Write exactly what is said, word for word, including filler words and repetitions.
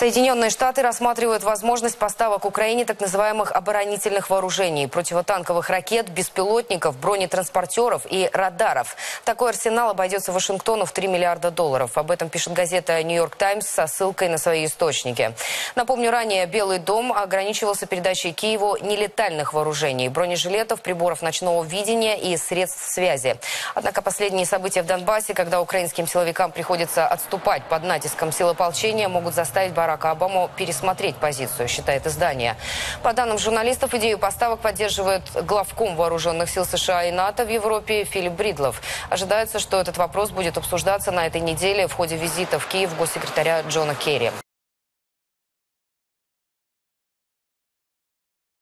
Соединенные Штаты рассматривают возможность поставок Украине так называемых оборонительных вооружений, противотанковых ракет, беспилотников, бронетранспортеров и радаров. Такой арсенал обойдется Вашингтону в три миллиарда долларов. Об этом пишет газета «Нью-Йорк Таймс» со ссылкой на свои источники. Напомню, ранее Белый дом ограничивался передачей Киеву нелетальных вооружений, бронежилетов, приборов ночного видения и средств связи. Однако последние события в Донбассе, когда украинским силовикам приходится отступать под натиском сил ополчения, могут заставить Барака Обаму пересмотреть позицию, считает издание. По данным журналистов, идею поставок поддерживает главком вооруженных сил США и НАТО в Европе Филипп Бридлов. Ожидается, что этот вопрос будет обсуждаться на этой неделе в ходе визита в Киев госсекретаря Джона Керри.